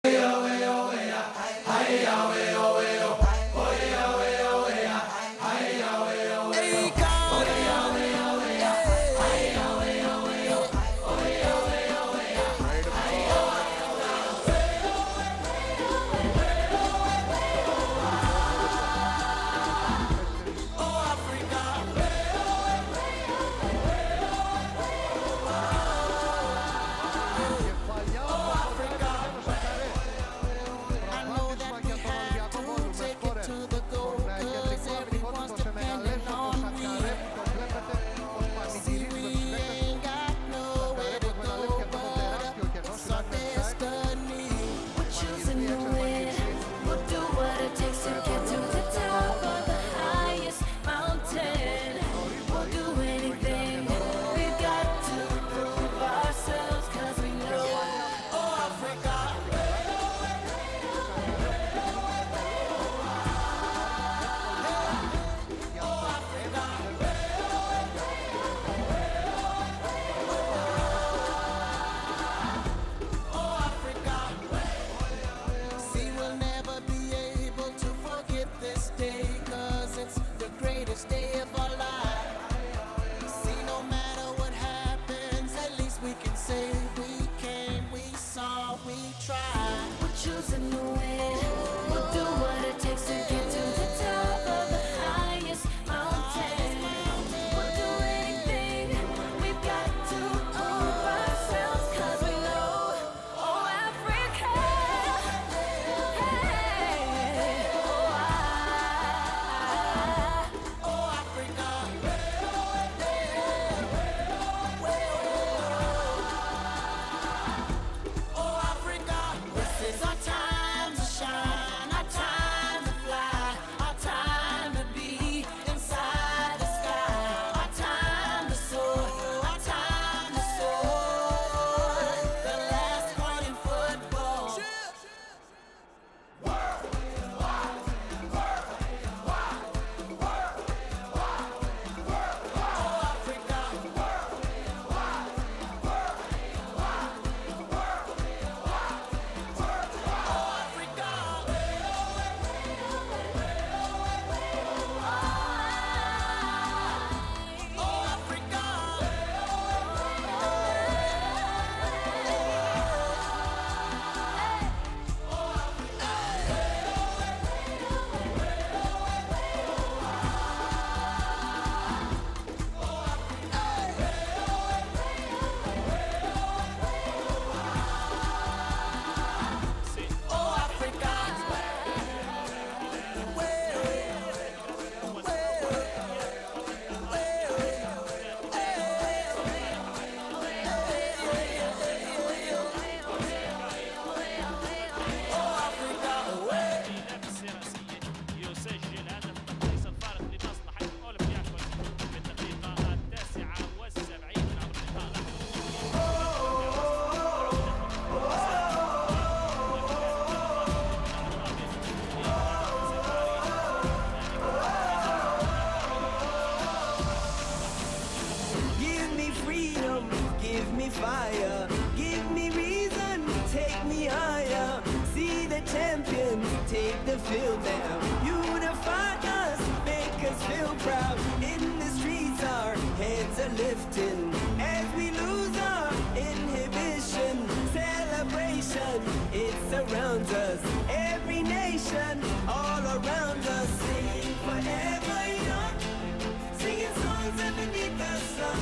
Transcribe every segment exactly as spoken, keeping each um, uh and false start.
Field now, unify us, make us feel proud. In the streets our heads are lifting as we lose our inhibition. Celebration, it surrounds us, every nation all around us. Sing forever young, singing songs underneath the sun.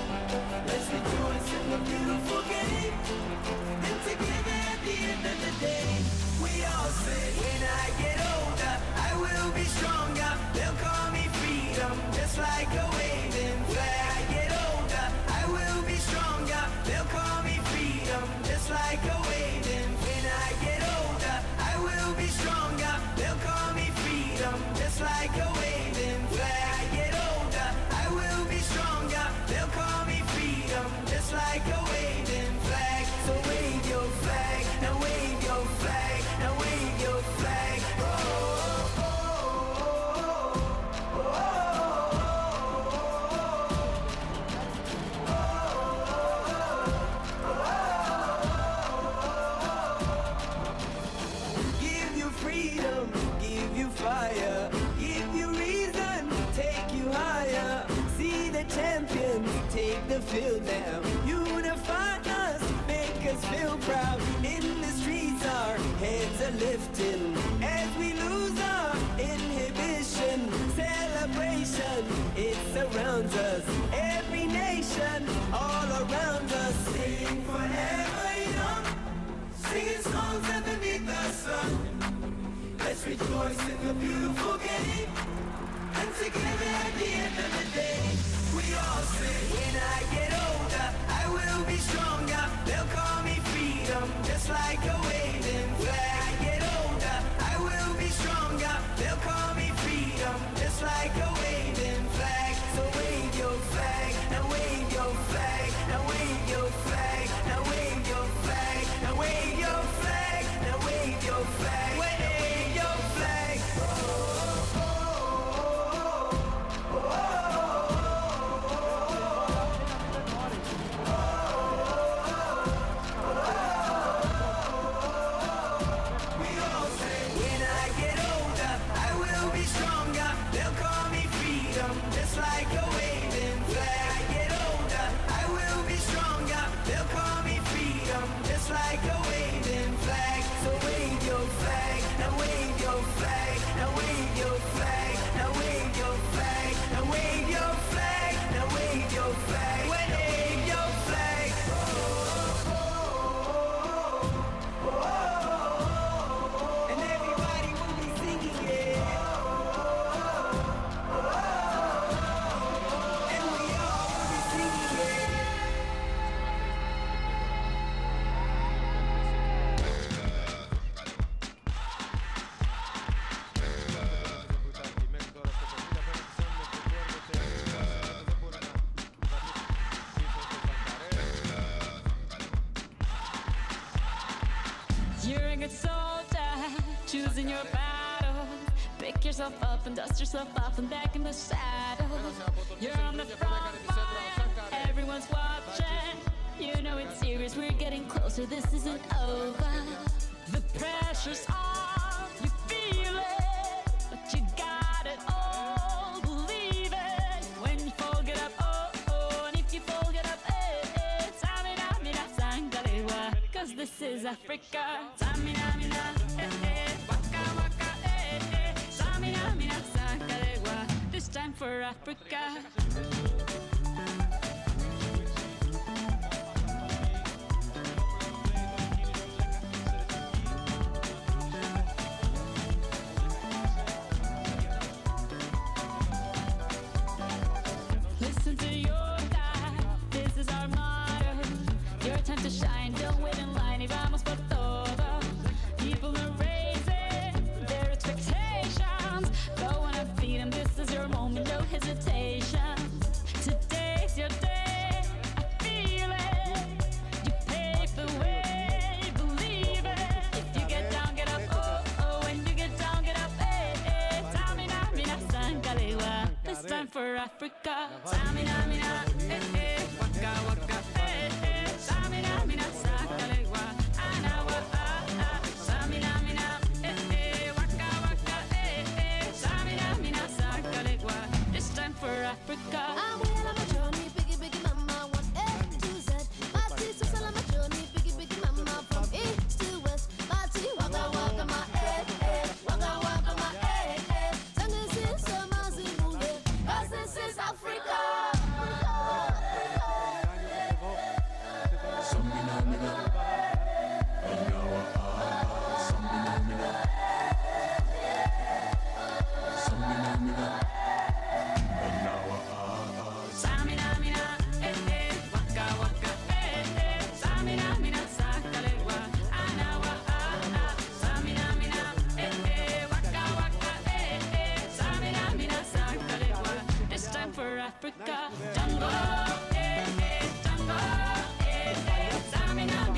Let's rejoice in the beautiful game, and together at the end of the day we all say, when I get older, I will be stronger. They'll call me freedom, just like a waving flag. I get older, I will be stronger. They'll call me freedom, just like a waving. When I get older, I will be stronger. They'll call me freedom, just like a waving flag. I get older, I will be stronger. They'll call me freedom, just like a waving flag. So wave your flag, now wave your flag, now wave your flag. Oh, oh, oh, oh, oh, champions, take the field now. Unify us, make us feel proud. In the streets our heads are lifting as we lose our inhibition. Celebration, it surrounds us. Every nation, all around us. Sing forever young, singing songs underneath the sun. Let's rejoice in the beautiful game, and together at the end of the day, we all say, when I get older, I will be stronger. They'll call me freedom, just like a waving flag. I get older, I will be stronger. They'll call me freedom, just like a waving flag. So wave your flag, now wave your flag, now wave your flag, now wave your flag, now wave your flag, now wave your flag, wave your flag. Oh, oh, oh, oh, oh, oh. We all say, when I get older, I will be stronger. They'll call me freedom, just like a waving flag. I get older, I will be stronger. They'll call me freedom, just like a waving flag. So wave your flag, now wave your flag, now wave your flag, now wave your flag, now wave your flag, now wave your flag, wave your flag. Oh, oh, oh, oh. And everybody will be singing it. And we all will be singing it. You're a good soldier, choosing your battle. Pick yourself up and dust yourself off and back in the saddle. You're on the front line, everyone's watching. You know it's serious, we're getting closer, this isn't over. The pressure's on, you feel it, but you got it all, believe it. When you fall, get up, oh, oh, and if you fall, get up, eh, eh. Samina, mina, sangarewa, cause this is Africa. Samina, mina, eh, eh, waka, waka, eh, eh. Samina, mina, sangarewa, this time for Africa. Listen to your God, this is our motto. Your time to shine, don't wait in line, y vamos por todo. People are raising their expectations. Go on and feed them, this is your moment, no hesitation. Today's your day, I feel it. You pave the way, believe it. If you get down, get up, oh, oh. When you get down, get up, eh, eh. Samina, mina, sangalewa, this time for Africa. Samina, mina, eh, eh. Waka, waka, eh, eh. Samina, mina, sangalewa, anawa, ah, ah. Samina, mina, eh, eh. Waka, waka, eh, eh. Samina, mina, sangalewa, this time for Africa. I'm well on my journey, biggie, biggie mama, one A to Z. My tea, so sell on my journey, biggie, biggie mama, from east to west. My tea, waka, waka, my eh, eh. Waka, waka, my eh, eh. Sangin' sin, sama, zimule, 'cause this is Africa. Samina, mina, eh, eh. Waka, waka, eh, eh. Samina, mina, sangalewa, anawa, ah, ah. Samina, mina, eh, eh. Waka, waka, eh, eh. Samina, mina, sangalewa, this time for Africa. Jungle, eh, eh. Jungle, eh, eh. Samina,